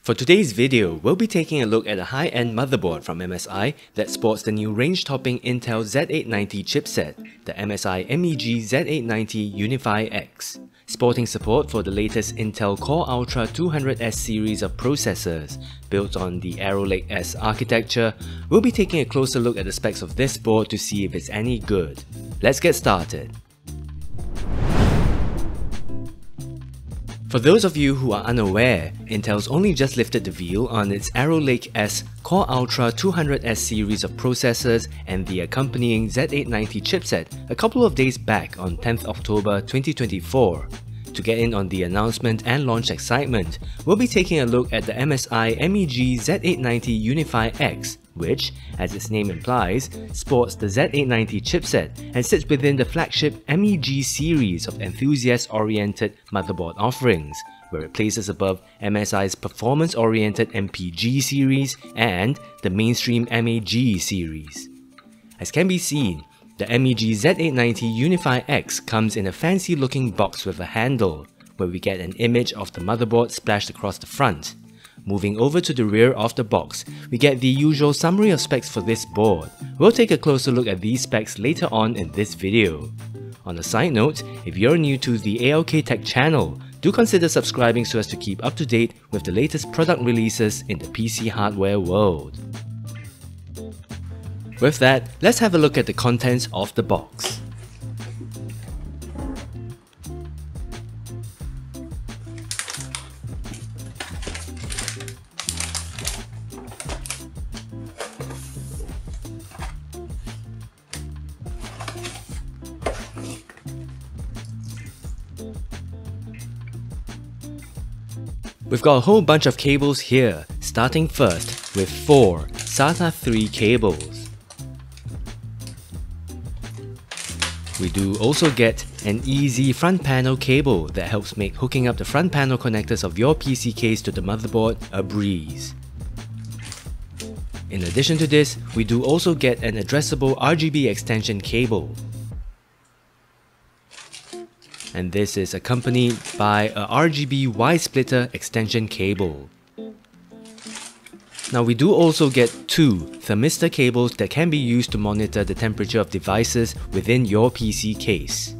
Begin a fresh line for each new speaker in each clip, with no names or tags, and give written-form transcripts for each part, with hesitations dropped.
For today's video, we'll be taking a look at a high-end motherboard from MSI that sports the new range-topping Intel Z890 chipset, the MSI MEG Z890 UNIFY-X. Sporting support for the latest Intel Core Ultra 200S series of processors, built on the Raptor Lake S architecture, we'll be taking a closer look at the specs of this board to see if it's any good. Let's get started. For those of you who are unaware, Intel's only just lifted the veil on its Raptor Lake S Core Ultra 200S series of processors and the accompanying Z890 chipset a couple of days back on 10th October 2024. To get in on the announcement and launch excitement, we'll be taking a look at the MSI MEG Z890 UNIFY-X, which, as its name implies, sports the Z890 chipset and sits within the flagship MEG series of enthusiast-oriented motherboard offerings, where it places above MSI's performance-oriented MPG series and the mainstream MAG series. As can be seen, the MEG Z890 UNIFY-X comes in a fancy-looking box with a handle, where we get an image of the motherboard splashed across the front. Moving over to the rear of the box, we get the usual summary of specs for this board. We'll take a closer look at these specs later on in this video. On a side note, if you're new to the ALKtech channel, do consider subscribing so as to keep up to date with the latest product releases in the PC hardware world. With that, let's have a look at the contents of the box. We've got a whole bunch of cables here, starting first with 4 SATA 3 cables. We do also get an easy front panel cable that helps make hooking up the front panel connectors of your PC case to the motherboard a breeze. In addition to this, we do also get an addressable RGB extension cable. And this is accompanied by a RGB Y-splitter extension cable. Now we do also get 2 thermistor cables that can be used to monitor the temperature of devices within your PC case,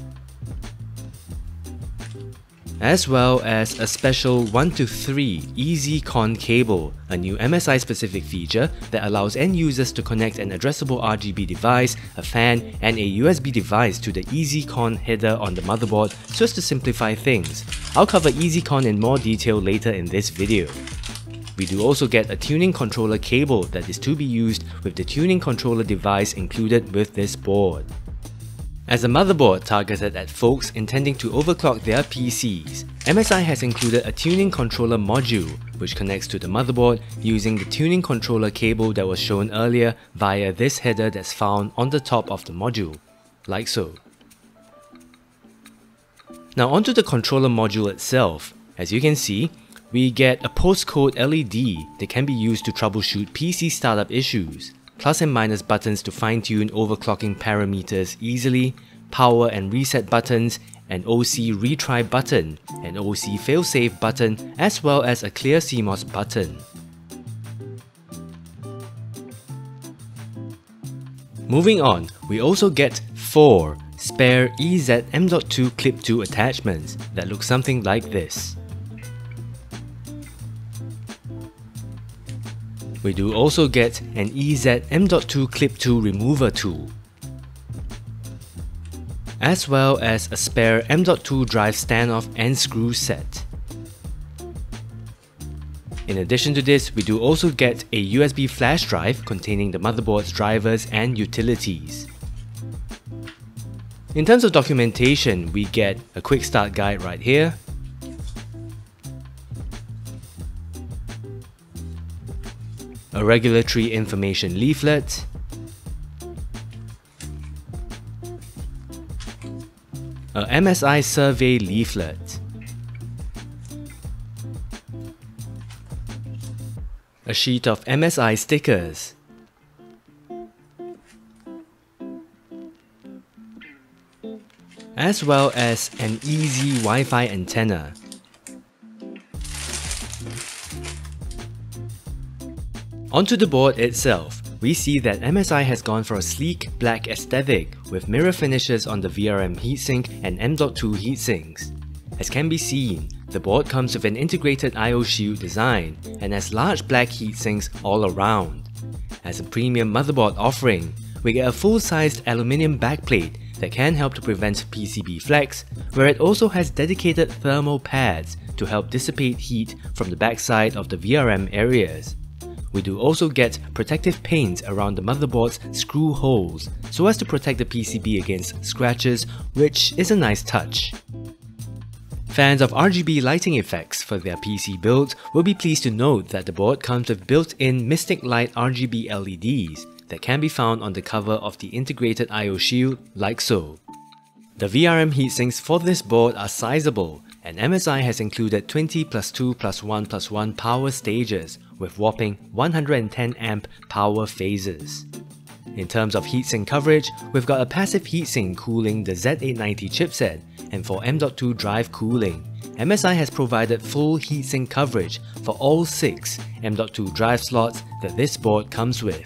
as well as a special 1-to-3 EasyCon cable, a new MSI specific feature that allows end users to connect an addressable RGB device, a fan, and a USB device to the EasyCon header on the motherboard so as to simplify things. I'll cover EasyCon in more detail later in this video. We do also get a tuning controller cable that is to be used with the tuning controller device included with this board. As a motherboard targeted at folks intending to overclock their PCs, MSI has included a tuning controller module which connects to the motherboard using the tuning controller cable that was shown earlier via this header that's found on the top of the module, like so. Now onto the controller module itself. As you can see, we get a postcode LED that can be used to troubleshoot PC startup issues, plus and minus buttons to fine-tune overclocking parameters easily, power and reset buttons, an OC retry button, an OC failsafe button, as well as a clear CMOS button. Moving on, we also get 4 spare EZ-M.2 Clip-2 attachments that look something like this. We do also get an EZ-M.2 Clip-2 remover tool, as well as a spare M.2 drive standoff and screw set. In addition to this, we do also get a USB flash drive containing the motherboard's drivers and utilities. In terms of documentation, we get a quick start guide right here, a regulatory information leaflet, a MSI survey leaflet, a sheet of MSI stickers, as well as an easy Wi-Fi antenna. Onto the board itself, we see that MSI has gone for a sleek black aesthetic with mirror finishes on the VRM heatsink and M.2 heatsinks. As can be seen, the board comes with an integrated I/O shield design and has large black heatsinks all around. As a premium motherboard offering, we get a full-sized aluminium backplate that can help to prevent PCB flex, where it also has dedicated thermal pads to help dissipate heat from the backside of the VRM areas. We do also get protective paint around the motherboard's screw holes so as to protect the PCB against scratches, which is a nice touch. Fans of RGB lighting effects for their PC builds will be pleased to note that the board comes with built-in Mystic Light RGB LEDs that can be found on the cover of the integrated I/O shield, like so. The VRM heatsinks for this board are sizable, and MSI has included 20+2+1+1 power stages with whopping 110 amp power phases. In terms of heatsink coverage, we've got a passive heatsink cooling the Z890 chipset, and for M.2 drive cooling, MSI has provided full heatsink coverage for all 6 M.2 drive slots that this board comes with.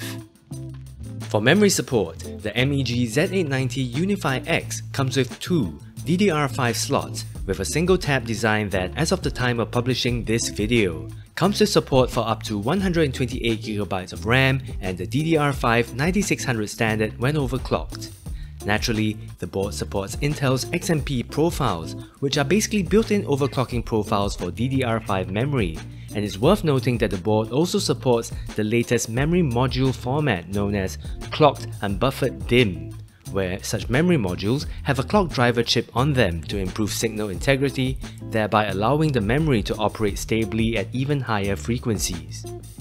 For memory support, the MEG Z890 UNIFY-X comes with 2 DDR5 slots with a single tab design that, as of the time of publishing this video, comes with support for up to 128GB of RAM and the DDR5 9600 standard when overclocked. Naturally, the board supports Intel's XMP profiles, which are basically built-in overclocking profiles for DDR5 memory, and it's worth noting that the board also supports the latest memory module format known as clocked unbuffered DIMM, where such memory modules have a clock driver chip on them to improve signal integrity, thereby allowing the memory to operate stably at even higher frequencies.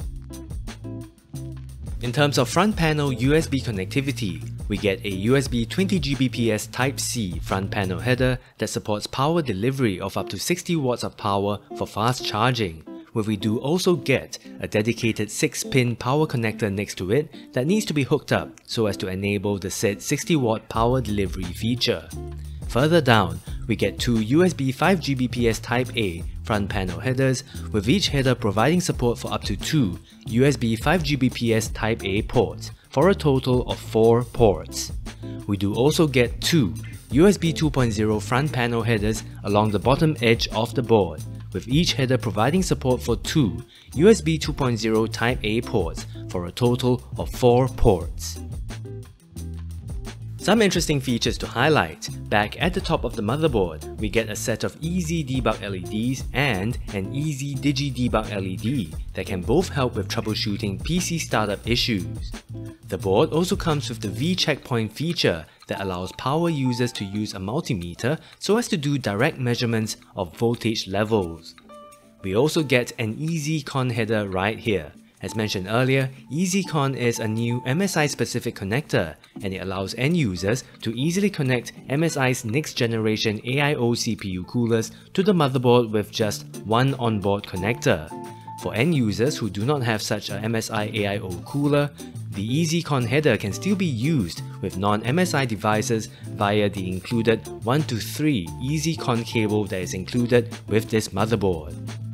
In terms of front panel USB connectivity, we get a USB 20Gbps Type-C front panel header that supports power delivery of up to 60 watts of power for fast charging, where we do also get a dedicated 6-pin power connector next to it that needs to be hooked up so as to enable the said 60-watt power delivery feature. Further down, we get 2 USB 5Gbps Type-A front panel headers, with each header providing support for up to 2 USB 5Gbps Type-A ports, for a total of 4 ports. We do also get 2 USB 2.0 front panel headers along the bottom edge of the board, with each header providing support for 2 USB 2.0 Type-A ports, for a total of 4 ports. Some interesting features to highlight. Back at the top of the motherboard, we get a set of Easy Debug LEDs and an Easy Digi Debug LED that can both help with troubleshooting PC startup issues. The board also comes with the V-checkpoint feature that allows power users to use a multimeter so as to do direct measurements of voltage levels. We also get an EasyCon header right here. As mentioned earlier, EasyCon is a new MSI specific connector, and it allows end users to easily connect MSI's next generation AIO CPU coolers to the motherboard with just one onboard connector. For end users who do not have such a MSI AIO cooler, the EasyCon header can still be used with non-MSI devices via the included 1-to-3 EasyCon cable that is included with this motherboard.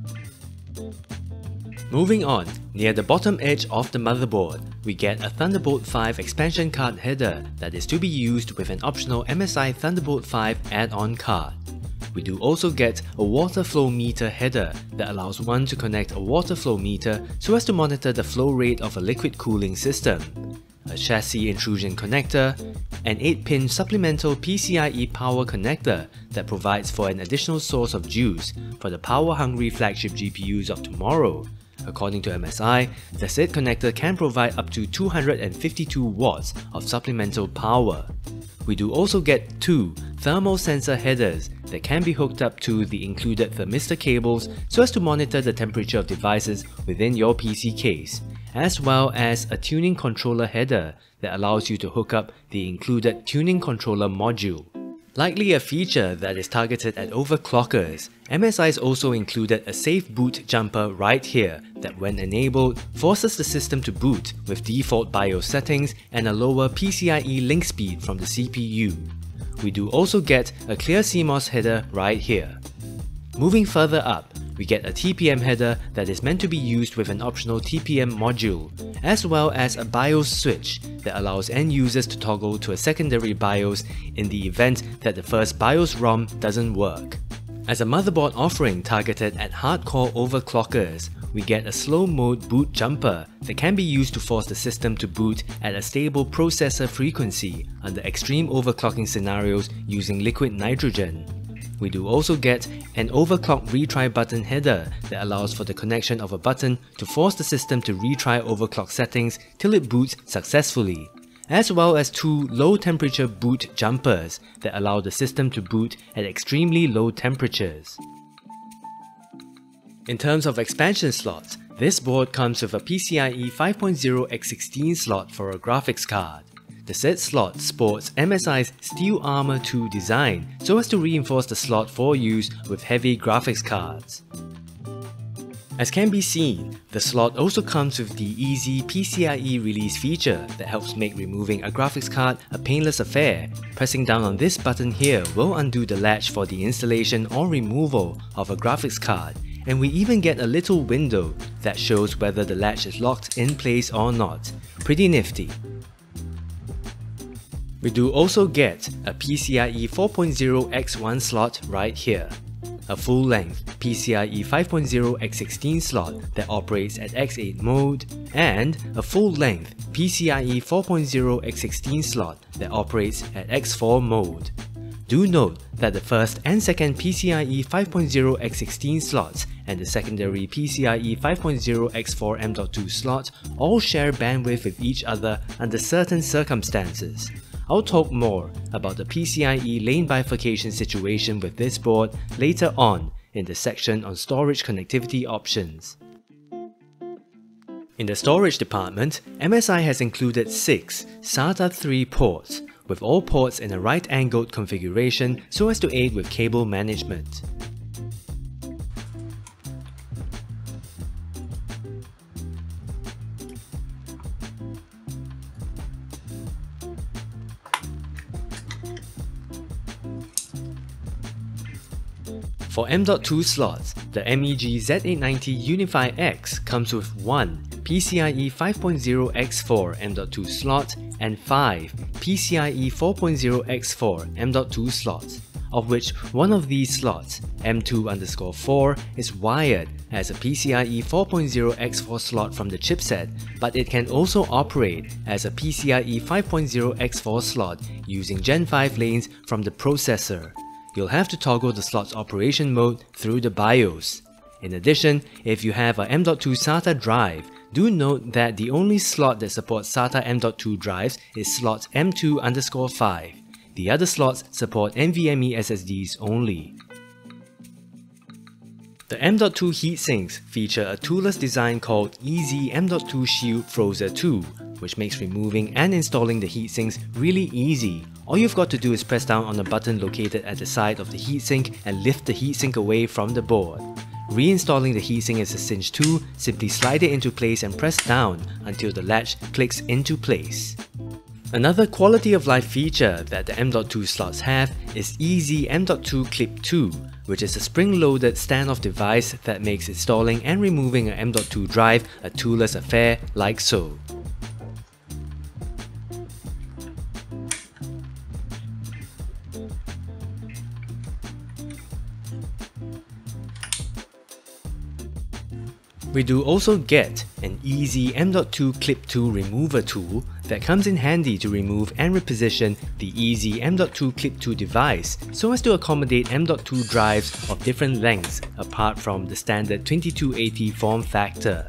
Moving on, near the bottom edge of the motherboard, we get a Thunderbolt 5 expansion card header that is to be used with an optional MSI Thunderbolt 5 add-on card. We do also get a water flow meter header that allows one to connect a water flow meter so as to monitor the flow rate of a liquid cooling system, a chassis intrusion connector, an 8-pin supplemental PCIe power connector that provides for an additional source of juice for the power-hungry flagship GPUs of tomorrow. According to MSI, the said connector can provide up to 252 watts of supplemental power. We do also get 2 thermal sensor headers that can be hooked up to the included thermistor cables so as to monitor the temperature of devices within your PC case, as well as a tuning controller header that allows you to hook up the included tuning controller module. Likely a feature that is targeted at overclockers, MSI has also included a safe boot jumper right here that, when enabled, forces the system to boot with default BIOS settings and a lower PCIe link speed from the CPU. We do also get a clear CMOS header right here. Moving further up, we get a TPM header that is meant to be used with an optional TPM module, as well as a BIOS switch that allows end users to toggle to a secondary BIOS in the event that the first BIOS ROM doesn't work. As a motherboard offering targeted at hardcore overclockers, we get a slow mode boot jumper that can be used to force the system to boot at a stable processor frequency under extreme overclocking scenarios using liquid nitrogen. We do also get an overclock retry button header that allows for the connection of a button to force the system to retry overclock settings till it boots successfully, as well as two low temperature boot jumpers that allow the system to boot at extremely low temperatures. In terms of expansion slots, this board comes with a PCIe 5.0 x16 slot for a graphics card. The said slot sports MSI's Steel Armor 2 design so as to reinforce the slot for use with heavy graphics cards. As can be seen, the slot also comes with the easy PCIe release feature that helps make removing a graphics card a painless affair. Pressing down on this button here will undo the latch for the installation or removal of a graphics card, and we even get a little window that shows whether the latch is locked in place or not. Pretty nifty. We do also get a PCIe 4.0 x1 slot right here, a full-length PCIe 5.0 x16 slot that operates at x8 mode, and a full-length PCIe 4.0 x16 slot that operates at x4 mode. Do note that the first and second PCIe 5.0 x16 slots and the secondary PCIe 5.0 x4 M.2 slot all share bandwidth with each other under certain circumstances. I'll talk more about the PCIe lane bifurcation situation with this board later on in the section on storage connectivity options. In the storage department, MSI has included 6 SATA 3 ports, with all ports in a right-angled configuration so as to aid with cable management. For M.2 slots, the MEG Z890 UNIFY-X comes with 1 PCIe 5.0 x4 M.2 slot and 5 PCIe 4.0 x4 M.2 slots, of which one of these slots, M2_4, is wired as a PCIe 4.0 x4 slot from the chipset, but it can also operate as a PCIe 5.0 x4 slot using Gen 5 lanes from the processor. You'll have to toggle the slot's operation mode through the BIOS. In addition, if you have a M.2 SATA drive, do note that the only slot that supports SATA M.2 drives is slot M2_5. The other slots support NVMe SSDs only. The M.2 heatsinks feature a toolless design called EZ M.2 Shield Frozer 2, which makes removing and installing the heatsinks really easy. All you've got to do is press down on a button located at the side of the heatsink and lift the heatsink away from the board. Reinstalling the heatsink is a cinch too. Simply slide it into place and press down until the latch clicks into place. Another quality of life feature that the M.2 slots have is EZ M.2 Clip 2, which is a spring-loaded standoff device that makes installing and removing an M.2 drive a toolless affair like so. We do also get an EZ M.2 Clip 2 remover tool that comes in handy to remove and reposition the EZ M.2 Clip 2 device so as to accommodate M.2 drives of different lengths apart from the standard 2280 form factor.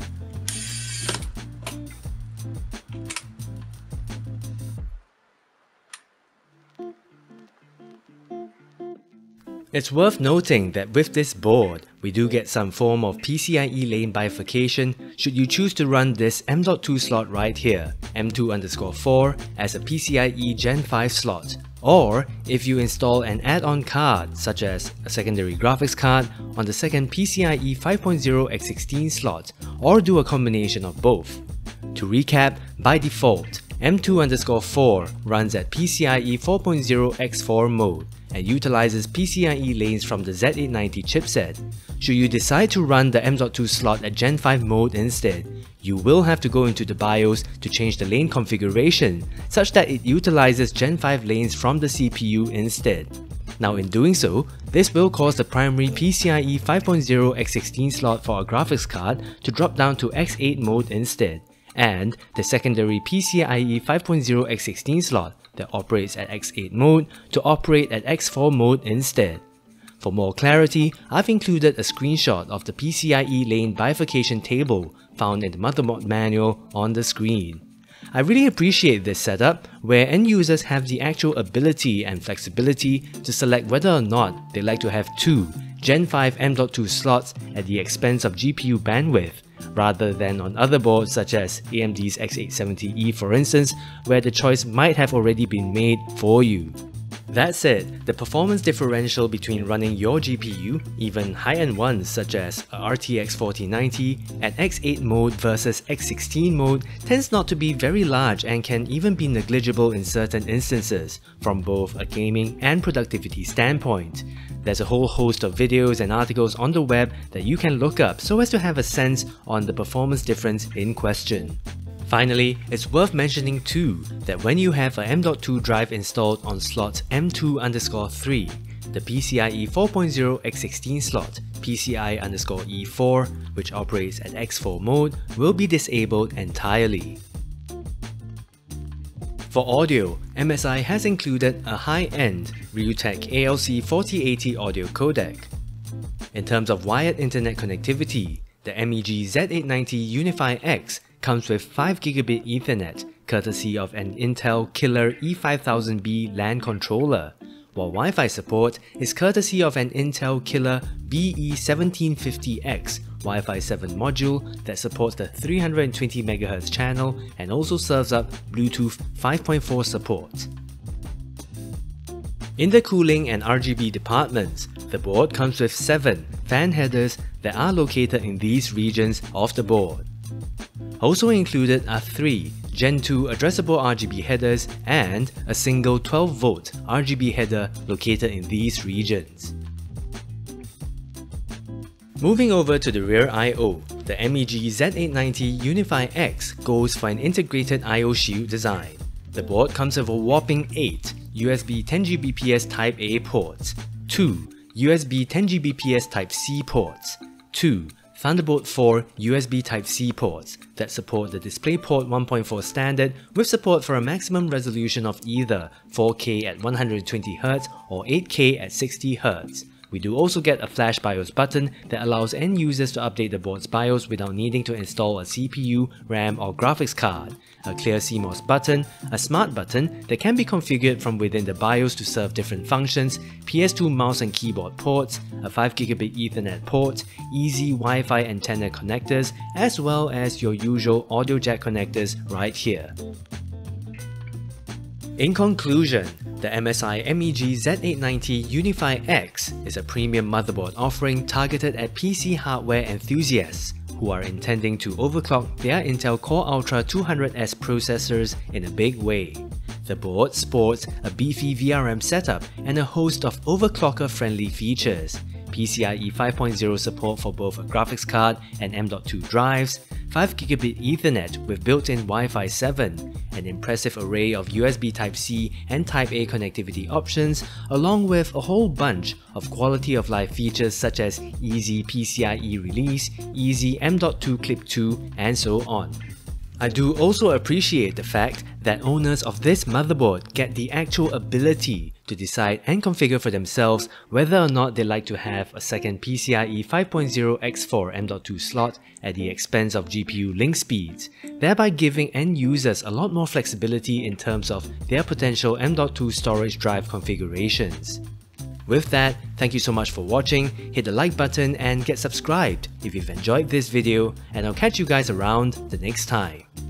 It's worth noting that with this board, we do get some form of PCIe lane bifurcation should you choose to run this M.2 slot right here, M2_4, as a PCIe Gen 5 slot, or if you install an add-on card such as a secondary graphics card on the second PCIe 5.0 x16 slot, or do a combination of both. To recap, by default, M2_4 runs at PCIe 4.0 x4 mode, and utilizes PCIe lanes from the Z890 chipset. Should you decide to run the M.2 slot at Gen 5 mode instead, you will have to go into the BIOS to change the lane configuration such that it utilizes Gen 5 lanes from the CPU instead. Now in doing so, this will cause the primary PCIe 5.0 x16 slot for a graphics card to drop down to X8 mode instead, and the secondary PCIe 5.0 x16 slot that operates at X8 mode to operate at X4 mode instead. For more clarity, I've included a screenshot of the PCIe lane bifurcation table found in the motherboard manual on the screen. I really appreciate this setup where end users have the actual ability and flexibility to select whether or not they like to have two Gen 5 M.2 slots at the expense of GPU bandwidth, rather than on other boards such as AMD's X870E for instance, where the choice might have already been made for you. That said, the performance differential between running your GPU, even high-end ones such as a RTX 4090 at X8 mode versus X16 mode tends not to be very large and can even be negligible in certain instances, from both a gaming and productivity standpoint. There's a whole host of videos and articles on the web that you can look up so as to have a sense on the performance difference in question. Finally, it's worth mentioning too that when you have a M.2 drive installed on slot M2_3, the PCIe 4.0 x16 slot, PCIe_E4, which operates at X4 mode, will be disabled entirely. For audio, MSI has included a high-end Realtek ALC4080 audio codec. In terms of wired internet connectivity, the MEG Z890 UNIFY-X comes with 5 Gigabit Ethernet, courtesy of an Intel Killer E5000B LAN controller, while Wi-Fi support is courtesy of an Intel Killer BE1750X Wi-Fi 7 module that supports the 320 MHz channel and also serves up Bluetooth 5.4 support. In the cooling and RGB departments, the board comes with 7 fan headers that are located in these regions of the board. Also included are 3 Gen 2 addressable RGB headers and a single 12V RGB header located in these regions. Moving over to the rear I/O, the MEG Z890 UNIFY-X goes for an integrated I/O shield design. The board comes with a whopping 8 USB 10Gbps Type A ports, 2 USB 10Gbps Type C ports, 2 Thunderbolt 4 USB Type-C ports that support the DisplayPort 1.4 standard with support for a maximum resolution of either 4K at 120Hz or 8K at 60Hz. We do also get a Flash BIOS button that allows end users to update the board's BIOS without needing to install a CPU, RAM or graphics card, a clear CMOS button, a smart button that can be configured from within the BIOS to serve different functions, PS2 mouse and keyboard ports, a 5 Gigabit Ethernet port, easy Wi-Fi antenna connectors, as well as your usual audio jack connectors right here. In conclusion, the MSI MEG Z890 UNIFY-X is a premium motherboard offering targeted at PC hardware enthusiasts who are intending to overclock their Intel Core Ultra 200S processors in a big way. The board sports a beefy VRM setup and a host of overclocker-friendly features, PCIe 5.0 support for both a graphics card and M.2 drives, 5 Gigabit Ethernet with built-in Wi-Fi 7, an impressive array of USB Type-C and Type-A connectivity options, along with a whole bunch of quality-of-life features such as easy PCIe release, easy M.2 Clip 2, and so on. I do also appreciate the fact that owners of this motherboard get the actual ability to decide and configure for themselves whether or not they like to have a second PCIe 5.0 X4 M.2 slot at the expense of GPU link speeds, thereby giving end users a lot more flexibility in terms of their potential M.2 storage drive configurations. With that, thank you so much for watching, hit the like button and get subscribed if you've enjoyed this video, and I'll catch you guys around the next time.